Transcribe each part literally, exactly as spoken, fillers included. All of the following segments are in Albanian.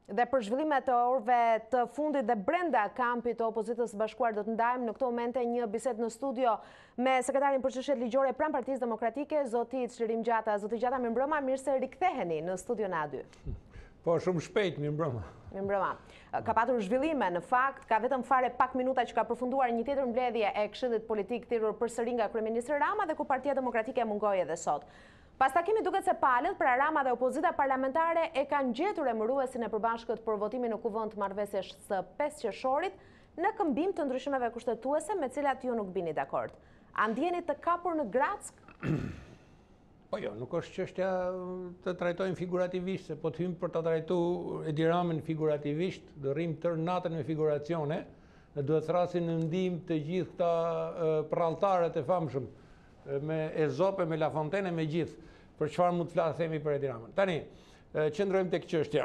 Dhe për zhvillimet të orëve të fundit dhe brenda kampit të opozitës bashkuar do të ndajmë në këto momente një bisedë në studio me sekretarin për çështjet ligjore pranë Partisë Demokratike, zoti Çlirim Gjata. Zoti Gjata, mirëmbrëma, mirë se riktheheni në studion A dy. Po, shumë shpejt, mirëmbrëma. Mirëmbrëma. Ka patur zhvillime, në fakt, ka vetëm fare pak minuta që ka përfunduar një tjetër mbledhje e Këshillit Politik thirrur përsëri nga kryeministri Rama dhe ku Partia Demokratike mungoi edhe sot. Pas takimit duket se palët, pra Rama dhe opozita parlamentare e kanë gjetur emëruesin e përbashkët për votimin në kuvend të marrëveshjes së pesë qershorit në këmbim të ndryshimeve kushtetuese me cilat ju nuk bini dakord. A ndjeni të kapur në Grack? Po jo, nuk është çështja të trajtojmë figurativisht, se po të hymë për të trajtuar Edi Ramën figurativisht, do rrim tërë natën me figuracione, dhe duhet thrasin në ndihmë të gjithë këta pralltarët e famshëm, me Ezope, me La Fontaine, me gjithë, për çfarë mund të flasë themi për Edi Ramën. Tani, qëndrojmë tek çështja.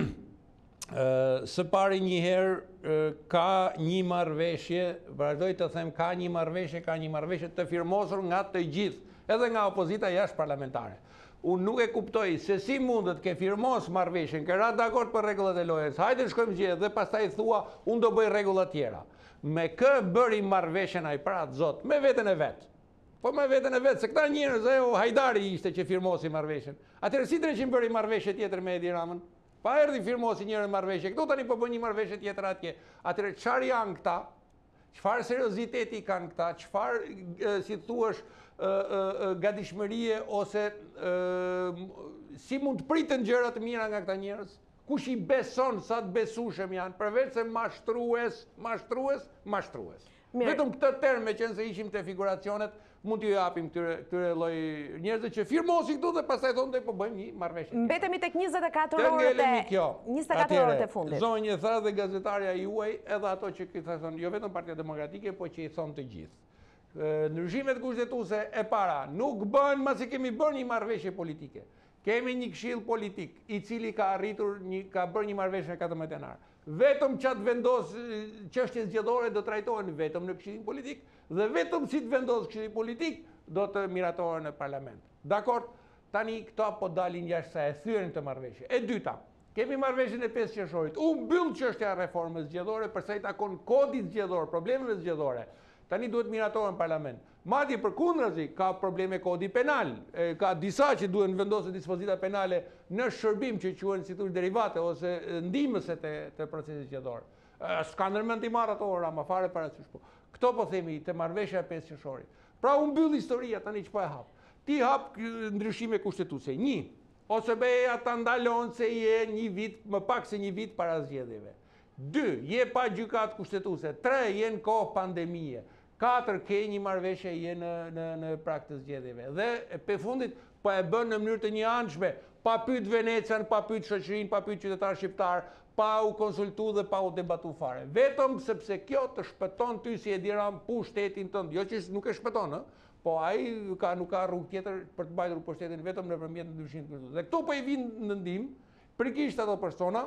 Së pari një herë ka një marrëveshje, vazhdoj të them ka një marrëveshje, ka një marrëveshje të firmosur nga të gjithë, edhe nga opozita jashtë parlamentare. Unë nuk e kuptoj se si mundet ke firmos marrëveshjen, ke ra dakord për rregullat e lojës, hajde shkojmë gjithë dhe pastaj thua unë do bëj rregulla tjera. Me kë bëri marrëveshjen ai para Zot, me veten e vet. Po me veten e vetë, se këta njerëz, e o Hajdari ishte që firmosi marrëveshjen. Atëherë si drejtim bëri marrëveshje tjetër me Edi Ramën? Pa erdhi firmosi njëri marrëveshje, këtu tani po bën një marrëveshje tjetër atje. Atëherë çfarë janë këta? Çfarë serioziteti kanë këta? Çfarë si thuash gatishmërie ose si mund të pritën gjëra të mira nga këta njerëz? Kush i beson sa të besueshëm janë, përveç se mashtrues, mashtrues, mashtrues. Vetëm këtë term, me qenë se ishim të figuracionet, mund t'ju japim këtyre lloj njerëzve që firmosin këtu dhe pastaj thonë do po bëjmë një marrëveshje. Mbetemi tek njëzet e katër orët e njëzet e katër orët e fundit. Zonjë tha dhe gazetarja juaj, edhe ato që i thonë jo vetëm Partia Demokratike, po që i thonë të gjithë. Ndryshimet kushtetuese e para nuk bën masi kemi bërë një marrëveshje politike. Kemi një këshill politik i cili ka arritur një ka bërë një marrëveshje në katërmbëdhjetë janar. Vetëm çat vendos çështjet zgjedhore do trajtohen vetëm në këshillin politik dhe vetëm si të vendos këshilli politik do të miratohen në parlament. Dakor? Tani këto po dalin jashtë sa e thyen të marrëveshje. E dyta, kemi marrëveshjen e pesë qershorit. U mbyll çështja e reformës zgjedhore për sa i takon kodit zgjedhor, problemeve zgjedhore. Tani duhet miratohen në parlament. Madje përkundrazi ka probleme kodi penal, ka disa që duhen vendosë dispozita penale në shërbim që quhen si thosh derivate ose ndihmëse të, të procesit zgjedhor. S'ka ndërmend i marr ato ora, ma fare parasysh po. Këto po themi te marrëveshja e pesë qershorit. Pra u mbyll historia tani ç'po e hap. Ti hap ndryshime kushtetuese. Një, ose beja ta ndalon se je një vit, më pak se një vit para zgjedhjeve. Dy, je pa gjykat kushtetuese. Tre, je në kohë pandemie. Katër, ke një marrëveshje je në, në, në prag të zgjedhjeve. Dhe pe fundit po e bën në mënyrë të njëanshme, pa pyet Venecian, pa pyet shoqërinë, pa pyet qytetar shqiptar, pa u konsultu dhe pa u debatu fare. Vetëm sepse kjo të shpëton ty si Edi Ramë pushtetin tënd. Jo që nuk e shpëton, ë, po ai ka nuk ka rrugë tjetër për të mbajtur pushtetin vetëm nëpërmjet ndryshimit të kushtetues. Dhe këtu po i vinë në ndihmë prikisht ato persona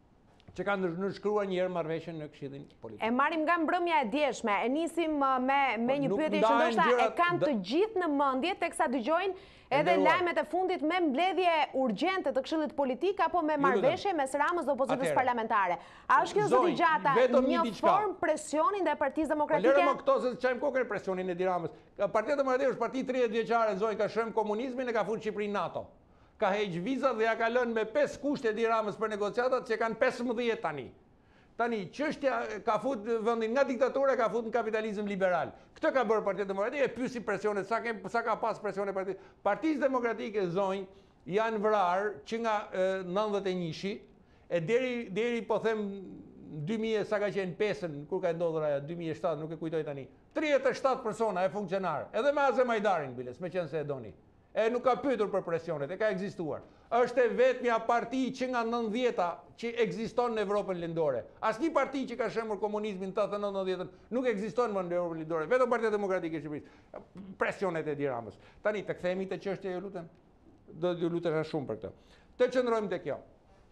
që kanë nënshkruar një herë marrëveshjen në Këshillin Politik. E marrim nga mbrëmja e djeshme, e nisim me, me një pyetje që ndoshta e kanë të gjithë në mendje teksa dëgjojnë edhe lajmet e fundit me mbledhje urgjente të Këshillit Politik apo me marrëveshje mes Ramës dhe opozitës parlamentare. A është kjo zoti Gjata një formë presioni ndaj Partisë Demokratike? Lërë më këto se çajm kokën presionin e Edi Ramës. Partia Demokratike është parti tridhjetë vjeçare, zonjë ka shëm komunizmin e ka futur Shqipërinë NATO. Ka heq vizat dhe ja ka lënë me pesë kushte Edi Ramës për negociatat që kanë pesëmbëdhjetë tani. Tani, çështja ka fut vendin nga diktatura, ka fut në kapitalizëm liberal. Këtë ka bërë Partia Demokratike, e pyesi presionet, sa, ke, sa ka pas presione Partisë. Partisë Demokratike, zonjë, janë vrarë që nga nëntëdhjetë e një-shi, e deri, deri po them dy mijë sa ka qenë pesën, kur ka ndodhur ajo, dy mijë e shtatë, nuk e kujtoj tani. tridhjetë e shtatë persona e funksionar, edhe me Azem Hajdarin biles, me qenë se e doni. E nuk ka pyetur për presionet, e ka ekzistuar. Është e vetmja parti që nga nëntëdhjeta që ekziston në Evropën lindore. Asnjë parti që ka shembull komunizmin të thënë nëntëdhjetën nuk ekziston më në Evropën lindore. Vetëm Partia Demokratike e Shqipërisë. Presionet e Edi Ramës. Tani të kthehemi te çështja, ju lutem. Do ju lutesha shumë për këtë. Të qëndrojmë te kjo.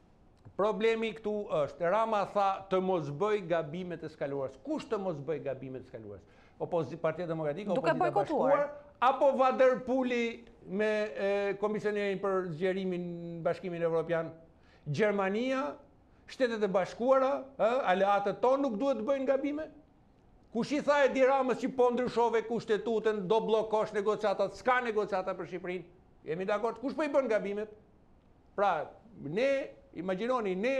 Problemi këtu është, Rama tha të mos bëj gabimet e skaluarës. Kush të mos bëj gabimet e skaluarës? Opozit, Partia Demokratike, opozita bashkuar, apo Vaderpuli me e, komisionerin për zgjerimin Bashkimin Evropian, Gjermania, Shtetet e Bashkuara, aleatët tonë nuk duhet të bëjnë gabime? Kush i tha Edi Ramës që po ndryshove kushtetutën, do bllokosh negociatat, s'ka negociata për Shqipërinë? Jemi dakord? Kush po i bën gabimet? Pra, ne, imagjinoni, ne,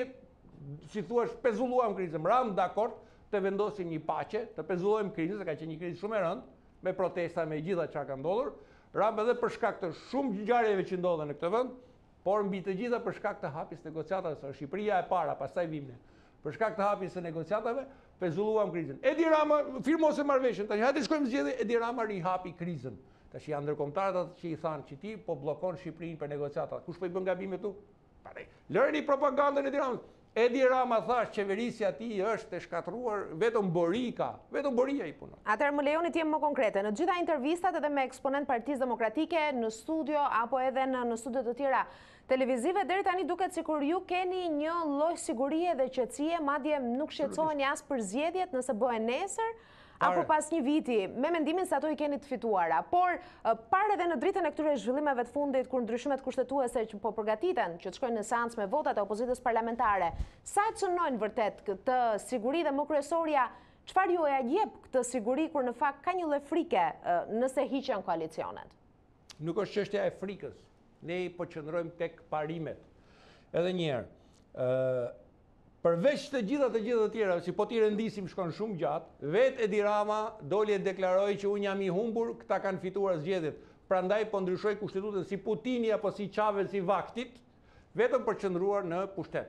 si thua, pezulluam krizën, ram dakord të vendosim një paqe, të pezullojmë krizën, se ka qenë një krizë shumë e rëndë, me protesta, me gjitha çka ka ndodhur, ram edhe për shkak të shumë ngjarjeve që ndodhen në këtë vend, por mbi të gjitha për shkak të hapjes negociatave, se Shqipëria e para, pastaj vimne. Për shkak të hapjes së negociatave, pezulluam krizën. Edi Rama firmose marrëveshjen, tash hajde shkojmë zgjedhje, Edi Rama rihapi krizën. Tash janë ndërkombëtarët atë që i thanë që ti po bllokon Shqipërinë për negociata. Kush po i bën gabime këtu? Pare, lëreni propagandën e Edi Ramës. Edi Rama thash qeverisja ti është e shkatruar, vetëm Borika, vetëm Boria i punon. Atëherë më lejoni të jem më konkrete. Në gjitha intervistat edhe me eksponent Partisë Demokratike në studio apo edhe në, në studio të tjera televizive, deri tani duket sikur ju keni një lloj sigurie dhe qetësie, madje nuk shqetësoheni as për zgjedhjet nëse bëhen nesër, apo pas një viti, me mendimin se ato i keni të fituara. Por, parë edhe në dritën e këtyre zhvillimeve të fundit, kur ndryshimet kushtetuese që po përgatiten, që të shkojnë në seancë me votat e opozitës parlamentare, sa e cënojnë vërtet këtë siguri dhe më kryesorja, çfarë ju e jep këtë siguri kur në fakt ka një lloj frike nëse hiqen koalicionet? Nuk është çështja e frikës. Ne po qëndrojmë tek parimet. Edhe një herë, përveç të gjitha të gjitha të tjera, si po t'i rendisim shkon shumë gjatë, vetë Edi Rama doli e deklaroi që unë jam i humbur, këta kanë fituar zgjedhjet. Prandaj po ndryshoi kushtetutën si Putini apo si Chavez si vaktit, vetëm për qëndruar në pushtet.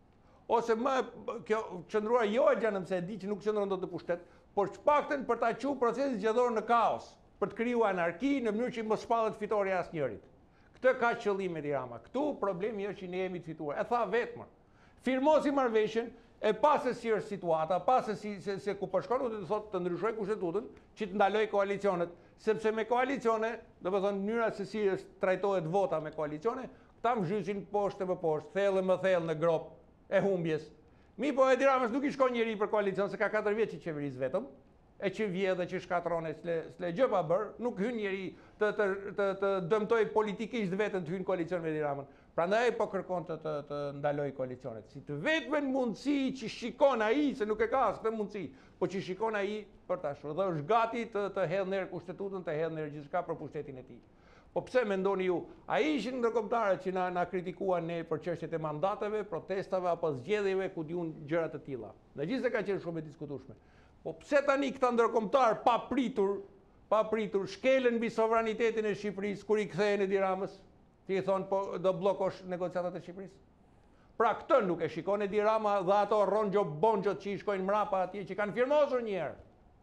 Ose më kjo qëndruar jo e gjanëm se e di që nuk qëndron dot në pushtet, por çpaktën për ta quajtur procesin zgjedhor në kaos, për të krijuar anarki në mënyrë që mos shpallet fitoria e asnjërit. Këtë ka qëllim Edi Rama. Këtu problemi është që ne jemi të fituar. E tha vetëm. Firmosi marrëveshjen, e pa se si është situata, pa se si se, se ku po shkon, do të thotë të ndryshoj kushtetutën, që të ndaloj koalicionet, sepse me koalicione, do të thonë mënyra se si është trajtohet vota me koalicione, ta mzhysin poshtë e më poshtë, thellë më thellë në grop e humbjes. Mi po Edi Ramës nuk i shkon njëri për koalicion, se ka katër vjet që qeveris vetëm, e që vje dhe që shkatrone s'le gjë pa bërë, nuk hyn njëri të, të, të, të dëmtoj politikisht vetën të hyn koalicion me Edi Ramën. Prandaj po kërkon të, të, të ndaloj koalicionet. Si të vetëm mundësi që shikon ai, se nuk e ka as këtë mundësi, po që shikon ai për tash, dhe është gati të, të hedhë nërë kushtetutën, të hedhë nërë gjithçka për pushtetin e tij. Po pse mendoni ju? Ai ishin ndërkombëtarët që na, na kritikuan ne për çështjet e mandateve, protestave apo zgjedhjeve ku diun gjëra të tilla. Megjithëse ka qenë shumë e diskutueshme. Po pse tani këta ndërkombëtar pa pritur, pa pritur shkelën mbi sovranitetin e Shqipërisë kur i kthehen Edi Ramës? Ti i thonë po do bllokosh negociatat e Shqipërisë? Pra këtë nuk e shikon Edi Rama dhe ato Ronxho Bonxhot që i shkojnë mrapa atje që kanë firmosur një herë.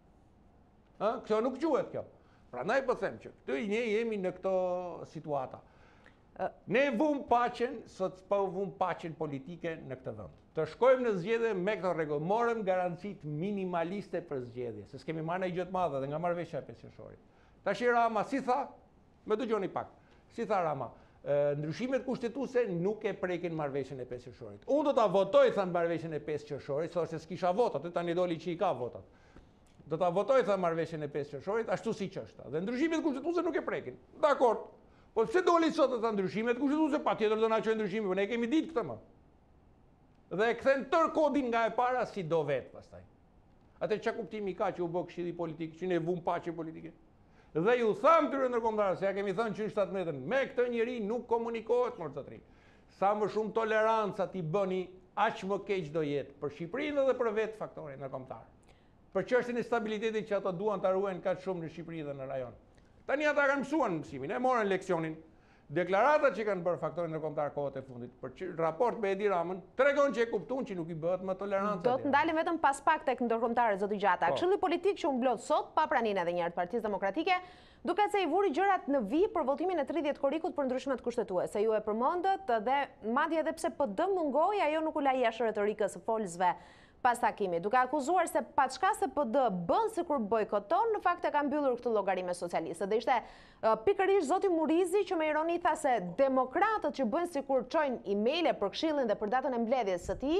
Ë, kjo nuk quhet kjo. Prandaj po them që këtu ne jemi në këto situata. Ne vum paqen, sot po vum paqen politike në këtë vend. Të shkojmë në zgjedhje me këto rregull, morëm garancit minimaliste për zgjedhje, se s'kemi marrë një gjë të madhe dhe nga marrëveshja e pesë qershorit. Tash Rama si tha, më dëgjoni pak. Si tha Rama, ndryshimet kushtetuese nuk e prekin marrëveshjen e pesë qershorit. Unë do ta votoj than marrëveshjen e pesë qershorit, thoshte s'kisha votat, tani doli që i ka votat. Do ta votoj than marrëveshjen e pesë qershorit ashtu siç është. Dhe ndryshimet kushtetuese nuk e prekin. Dakor. Po pse doli sot të tha ndryshimet kushtetuese, patjetër do na çojë ndryshime, po ne kemi ditë këtë më. Dhe e kthen tër kodin nga e para si do vet pastaj. Atë çka kuptimi ka që u bë këshilli politik, që ne vum paqe politike. Dhe ju tham këtyre ndërkombëtarëve, se ja kemi thënë që në shtatëmbëdhjetë, me këtë njeri nuk komunikohet më zotëri. Sa më shumë toleranca ti bëni, aq më keq do jetë për Shqipërinë dhe për vetë faktorin ndërkombëtar. Për çështjen e stabilitetit që ato duan ta ruajnë kaq shumë në Shqipëri dhe në rajon. Tani ata kanë mësuar mësimin, e morën leksionin. Deklaratat që kanë bërë faktorin ndërkombëtar kohët e fundit për raport me Edi Ramën tregon që e kuptuan që nuk i bëhet më tolerancë. Do të ndalim vetëm pas pak tek ndërkombëtarët zoti Gjata. Këshilli politik që u mblodh sot pa praninë edhe një herë të Partisë Demokratike, duket se i vuri gjërat në vijë për votimin e tridhjetë korrikut për ndryshimet kushtetuese. Ju e përmendët dhe madje edhe pse P D mungoi, ajo nuk u la jashtë retorikës së folësve pas takimit, duke akuzuar se paçka se P D bën sikur bojkoton, në fakt e ka mbyllur këtë llogari me socialistët. Dhe ishte uh, pikërisht zoti Murizi që me ironi tha se demokratët që bëjnë sikur çojnë emaile për Këshillin dhe për datën e mbledhjes së tij,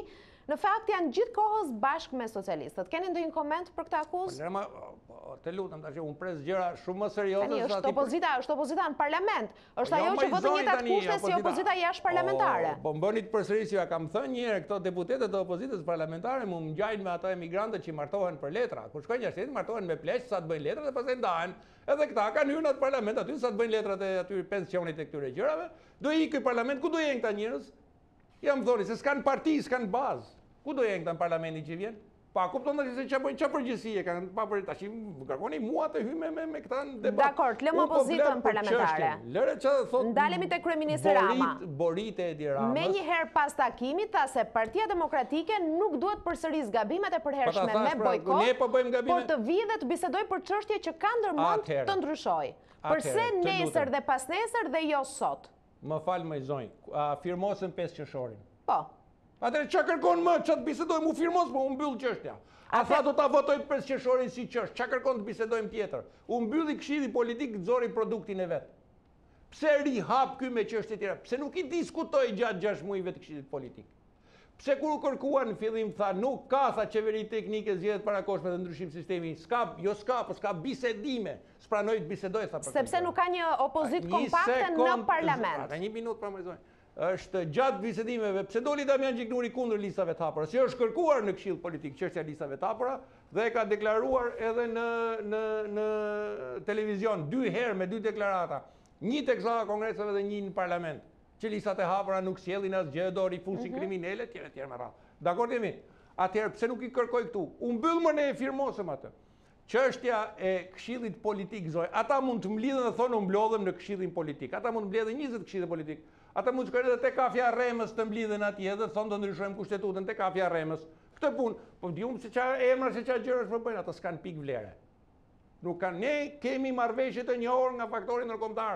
në fakt janë gjithë kohës bashkë me socialistët. Keni ndonjë koment për këtë akuzë? Nerma, të lutem tash, unë pres gjëra shumë më serioze. Tani është opozita, është opozita në parlament. Është ajo që voton njëjtat kushte si opozita jashtëparlamentare. Po bëni të përsërisë, ja kam thënë një herë këto deputetët e opozitës parlamentare mu ngjajnë me ato emigrantët që martohen për letra. Kur shkojnë jashtë, martohen me pleq, sa të bëjnë letrat dhe pastaj ndahen. Edhe këta kanë hyrë në parlament aty sa të bëjnë letrat e aty pensionit e këtyre gjërave. Do ikë ky parlament, ku do jenë këta njerëz? Ja më thoni se s'kanë parti, s'kanë bazë. Ku do jenë këta në parlamentin që vjen? Pa, kupton tash se çfarë bëjnë, çfarë përgjegjësie kanë, pa për tash kërkoni mua të hyj me me, me këta në debat. Dakor, lëmë opozitën parlamentare. Lëre çfarë thotë. Ndalemi te kryeministri Rama. Borite e di Ramës. Menjëherë pas takimit tha se Partia Demokratike nuk duhet përsëris gabimet e përhershme me bojkot. Ne po bëjmë gabime. Por të vijë dhe të bisedoj për çështje që ka ndërmend të ndryshojë. Përse nesër dhe pas nesër dhe jo sot? Më fal më zonjë, a firmosën pesë qershorin? Po. Atëherë çka kërkon më, ç'a të bisedojmë, u firmos, po u mbyll çështja. A tha do ta votoj pesë qershorin si ç'është, ç'a kërkon të bisedojmë tjetër? U mbylli këshilli politik, nxori produktin e vet. Pse ri hap ky me çështje tjera? Pse nuk i diskutoi gjatë gjashtë muajve të këshillit politik? Pse kur u kërkuan në fillim tha nuk ka tha qeveri teknike zgjedhjet parakoshme dhe ndryshim sistemi, s'ka, jo s'ka, po s'ka bisedime. S'pranoi të bisedoj tha për. Sepse nuk ka një opozit kompakte në parlament. Ata një minutë pra më zonë. Është gjatë bisedimeve, pse doli Damian Gjiknuri kundër listave të hapura, si është kërkuar në këshill politik çështja e listave të hapura dhe ka deklaruar edhe në në në televizion dy herë me dy deklarata, një tek salla e kongreseve dhe një në parlament, që listat e hapura nuk sjellin asgjë, do rifusin kriminale, etj etj me radhë. Dakor jemi? Atëherë pse nuk i kërkoj këtu? U mbyll më ne e firmosëm atë. Çështja e këshillit politik zoj, ata mund të mblidhen dhe thonë u mblodhem në këshillin politik. Ata mund të mbledhin njëzet këshille politik. Ata mund të shkojnë edhe te kafja Remës të mblidhen atje dhe thonë do ndryshojmë kushtetutën te kafja Remës. Këtë punë, po dium se çfarë emra se çfarë gjëra po bëjnë, ata s'kan pikë vlere. Nuk kanë, ne kemi marrëveshje të njohur nga faktori ndërkombëtar.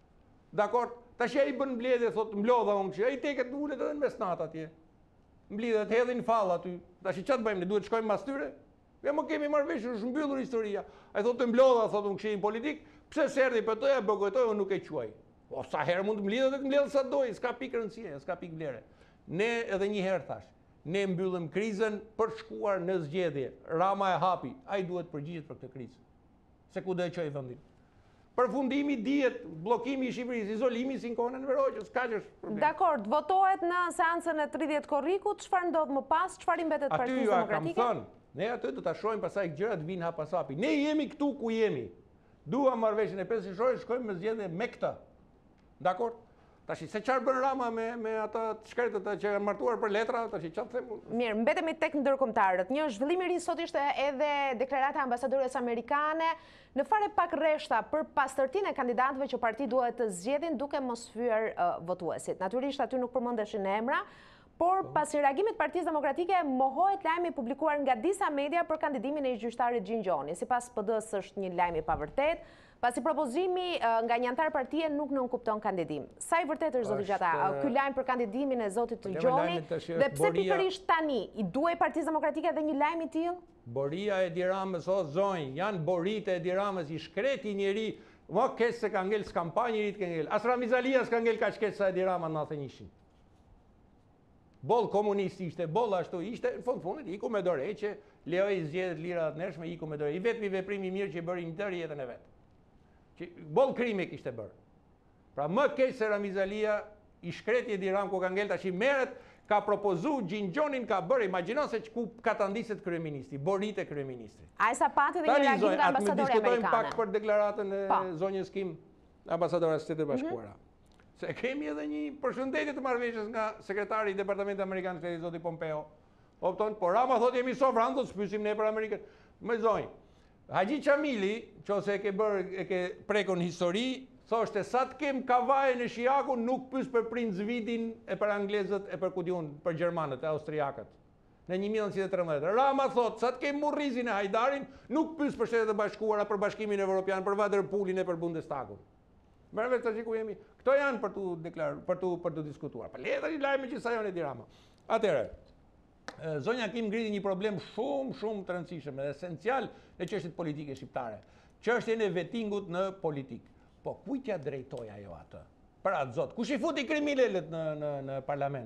Dakor, tash ai bën mbledhje, thotë mblodha unë kështu, ai teket ulet edhe në mesnat atje. Mblidhet, hedhin fall aty. Tash ç'a të bëjmë, ne duhet shkojmë mbas tyre? Ja më kemi marrëveshje, është mbyllur historia. Ai thotë mblodha, thotë unë këshillin politik, pse s'erdhi për të, e bogojtoi, unë nuk e quaj. O sa herë mund të mbledhet dhe të mbledhet sa doj, s'ka pikë rëndësie, s'ka pikë vlere. Ne edhe një herë thash, ne mbyllëm krizën për shkuar në zgjedhje. Rama e hapi, ai duhet përgjigjet për këtë krizë. Se ku do e çojë vendin. Përfundimi dihet, bllokimi i Shqipërisë, izolimi si në kohën e Enver Hoxhës, kaq është problemi. Dakor, votohet në seancën e tridhjetë korrikut, çfarë ndodh më pas, çfarë i mbetet Partisë Demokratike? Aty ju kam thënë, ne aty do ta shohim pastaj gjërat vinë hap pas hapi. Ne jemi këtu ku jemi. Dua marrëveshjen e pesë qershorit, shkojmë me zgjedhje me këtë. Dakor? Tashi se çfarë bën Rama me me ata shkretët që kanë martuar për letra, tashi çfarë them unë? Mirë, mbetemi tek ndërkombëtarët. Një zhvillim i ri sot ishte edhe deklarata e ambasadores amerikane në fare pak rreshta për pastërtinë e kandidatëve që parti duhet të zgjedhin duke mos fyer uh, votuesit. Natyrisht aty nuk përmendeshin emra, por pasi reagimit Partisë Demokratike mohohet lajmi publikuar nga disa media për kandidimin e gjyqtarit Xhinxhoni. Sipas P D-s është një lajm i pavërtet, pasi propozimi nga një antar partie nuk nënkupton kandidim. Sa i vërtet është zoti Gjata, ky lajm për kandidimin e zotit Xhinxhoni dhe pse pikërisht tani i duhej Partisë Demokratike edhe një lajm i tillë? Boria e Edi Ramës o zonjë, janë borite e Edi Ramës, i shkreti njeri, më keq se ka ngel skampanjërit ka ngel. As Ramizalia s'ka ngel kaq keq sa Edi Rama në nëntëdhjetë e njëin. Boll komunist ishte, boll ashtu ishte, në fund fundit iku me dorëheqje, lejoi zgjedhjet lira të ndershme, iku me dorë. I vetmi veprim i mirë që i bëri në tërë jetën e vet. Që boll krimi kishte bërë. Pra më keq se Ramizalia i shkreti Edi Ram ku ka ngel tash i merret, ka propozuar Xhinxhonin ka bërë, imagjino se ku ka ta ndiset kryeministri, borite kryeministri. Ai sa pati dhe një reagim nga ambasadori amerikane. Diskutojmë pak për deklaratën e zonjës Kim, ambasadores së Shtetit Bashkuara. Se kemi edhe një përshëndetje të marrëveshjes nga sekretari i Departamentit Amerikan të Shtetit, zoti Pompeo. Opton, por Rama thotë jemi sovran, do të spyesim ne për Amerikën. Më zonjë. Haxhi Çamili, nëse e ke bërë e ke prekun histori, thoshte sa të kem kavaje në Shiaku nuk pyes për princ Vidin e për anglezët e për kudiun për gjermanët e austriakët. Në një mijë e nëntëqind e tretëmbëdhjetë. Rama thotë sa të kem Murrizin e Hajdarin nuk pyes për Shtetet e Bashkuara, për Bashkimin Evropian, për Waterpoolin e për Bundestagun. Merë vetë tash ku jemi. Këto janë për tu deklaruar, për tu për tu diskutuar. Po le tani lajmë që sa janë Edi Rama. Atëherë, zonja Kim ngriti një problem shumë shumë të rëndësishëm dhe esencial në çështjet politike shqiptare. Çështjen e vettingut në politik. Po kujt ja drejtoi ajo atë? Për atë zot, kush i futi kriminalët në në në parlament?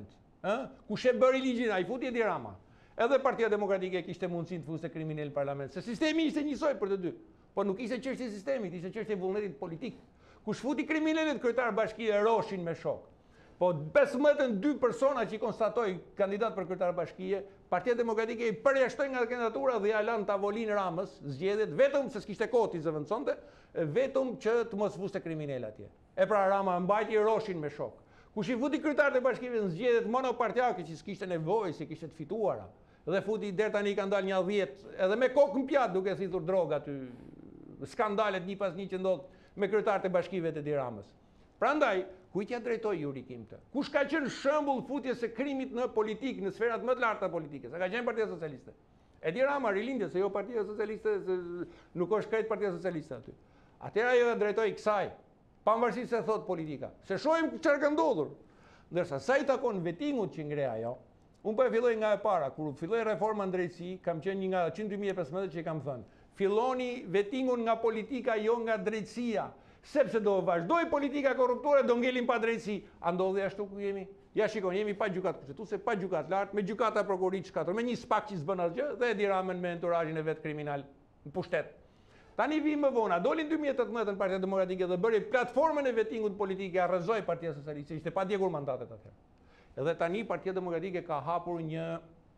Ku she bëri ligjin, ai futi Edi Rama. Edhe Partia Demokratike kishte mundësinë të fuste kriminal në parlament. Se sistemi ishte njësoj për të dy. Po nuk ishte çështje sistemit, ishte çështje vullnetit politik. Kush futi kriminalet kryetar bashkie roshin me shok. Po pesëmbëdhjetë e dy persona që i konstatoi kandidat për kryetar bashkie, Partia Demokratike i përjashtoi nga kandidatura dhe ja lanë tavolinë Ramës, zgjedhjet vetëm se s'kishte kohë të zëvendësonte, vetëm që të mos fuste kriminal atje. E pra Rama mbajti roshin me shok. Kush i futi kryetarët e bashkive në zgjedhjet monopartiake që s'kishte nevojë, se kishte të fituara, dhe futi deri tani ka ndalë një dhjetë, edhe me kokën pjat duke thithur droga aty, skandalet një pas një që ndodh me kryetarët e bashkive të Edi Ramës. Prandaj, kujt ja drejtoi jurikim të? Kush ka qenë shembull futjes së krimit në politikë, në sferat më të larta politike? Sa ka qenë Partia Socialiste? Edi Rama rilindje se jo Partia Socialiste, se nuk është krejt Partia Socialiste aty. Atëherë ajo ja drejtoi kësaj, pavarësisht se thot politika. Se shohim çfarë ka ndodhur. Ndërsa sa i takon vettingut që ngre ajo, unë po e filloj nga e para, kur filloi reforma në drejtësi, kam qenë një nga dy mijë e pesëmbëdhjetë që i kam thënë. Filloni vettingun nga politika, jo nga drejtësia. Sepse do vazhdoj politika korruptore, do ngelim pa drejtësi. A ndodhi ashtu ku jemi? Ja shikon, jemi pa gjykatë kushtetuese, pa gjykatë lartë, me gjykata prokurorit shkatër, me një spak që s'bën asgjë dhe Edi Ramën me enturazhin e vet kriminal në pushtet. Tani vi më vonë, doli në dy mijë e tetëmbëdhjetë në Partia Demokratike dhe bëri platformën e vettingut politike, arrëzoi Partia Socialiste, ishte pa djegur mandatet atëherë. Edhe tani Partia Demokratike ka hapur një,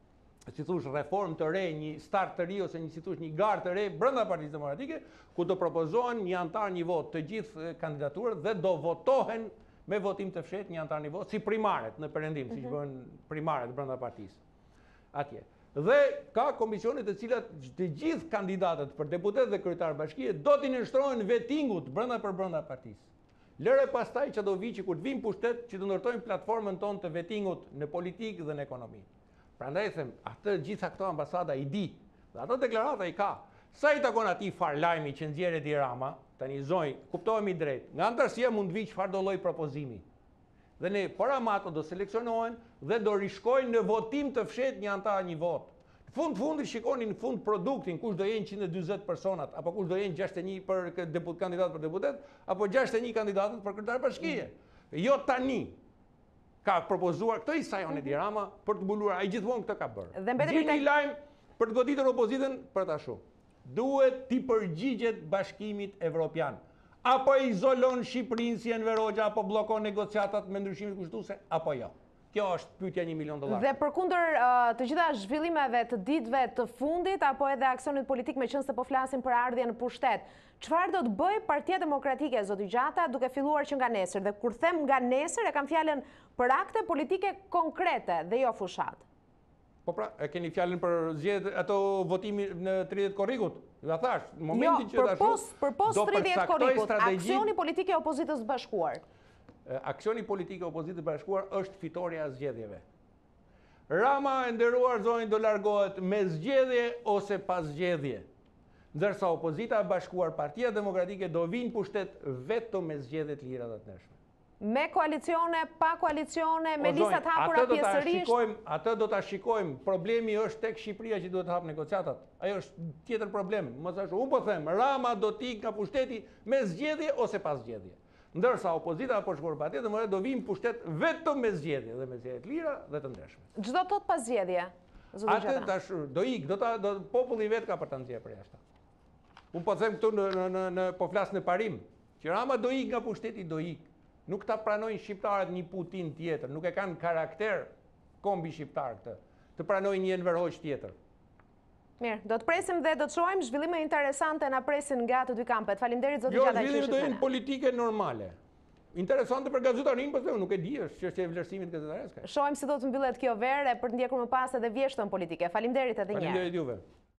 si thush, reform të re, një start të ri ose një si thush një garë të re brenda Partisë Demokratike, ku do propozohen një antar një vot të gjithë kandidaturat dhe do votohen me votim të fshehtë një antar një vot si primaret në perëndim, siç bën primaret brenda partisë. Atje. Dhe ka komisione të cilat të gjithë kandidatët për deputet dhe kryetar bashkie do t'i nënshtrohen vettingut brenda për brenda partisë. Lëre pastaj që do vi që kur të vinë pushtet që të ndërtojnë platformën tonë të vettingut në politikë dhe në ekonomi. Prandaj them, atë gjitha këto ambasada i di, dhe ato deklarata i ka. Sa i takon atij farlajmi që nxjerrë Edi Rama, tani zonj, kuptohemi drejt. Nga antarësia mund vi çfarë do lloj propozimi. Dhe ne para ato do seleksionohen dhe do rishkojnë në votim të fshehtë një antar një vot. Në fund fundi shikonin në fund produktin, kush do jenë njëqind e dyzet personat, apo kush do jenë gjashtëdhjetë e një për deputet kandidat për deputet, apo gjashtëdhjetë e një kandidatët për kryetar bashkie. Jo tani. Ka propozuar këto i sajon Edi Rama për të mbuluar, ai gjithmonë këtë ka bërë. Gjeni një lajm për të goditur opozitën për ta shoh. Duhet t'i përgjigjet Bashkimit Evropian. Apo izolon Shqipërinë si Enver Hoxha, apo bllokon negociatat me ndryshimet kushtetuese, apo jo. Kjo është pyetja një milion dollar. Dhe përkundër uh, të gjitha zhvillimeve të ditëve të fundit, apo edhe aksionit politik me qenë se po flasim për ardhje në pushtet, çfarë do të bëjë Partia Demokratike, zoti Gjata, duke filluar që nga nesër? Dhe kur them nga nesër, e kam fjalën për akte politike konkrete dhe jo fushat. Po pra, e keni fjalën për zgjedhjet ato votimi në tridhjetë korrikut? Ja thash, në momentin që tash. Jo, për pos tridhjetë korrikut, aksioni politik e opozitës bashkuar. Aksioni politik e opozitës bashkuar është fitoria e zgjedhjeve. Rama e nderuar zonjë do largohet me zgjedhje ose pas zgjedhje. Ndërsa opozita e bashkuar, Partia Demokratike do vinë pushtet vetëm me zgjedhje të lira dhe të ndershme. Me koalicione, pa koalicione, me listat hapura pjesërisht. Atë do ta shikojmë. Problemi është tek Shqipëria që duhet të hap negociatat. Ajo është tjetër problem. Mos ashtu. Unë po them, Rama do të ikë nga pushteti me zgjedhje ose pas zgjedhje. Ndërsa opozita apo shkuar Partia Demokratike do vinë pushtet vetëm me zgjedhje dhe me zgjedhje të lira dhe të ndershme. Çdo tot pas zgjedhje. Atë tash do ikë, do ta do populli vet ka për ta nxjerrë për jashtë. Unë po them këtu në në në po flas në parim, që Rama do ikë nga pushteti, do ikë. Nuk ta pranojnë shqiptarët një Putin tjetër, nuk e kanë karakter kombi shqiptar këtë, të pranojnë një Enver Hoxha tjetër. Mirë, do të presim dhe do të shohim zhvillime interesante na presin nga të dy kampet. Faleminderit zoti Gjata. Jo, zhvillime do jenë politike normale. Interesante për gazetarin, po them, nuk e di, është çështje e vlerësimit gazetares. Shohim si do të mbyllet kjo verë për të ndjekur më pas edhe vjeshtën politike. Faleminderit edhe një herë. Faleminderit juve.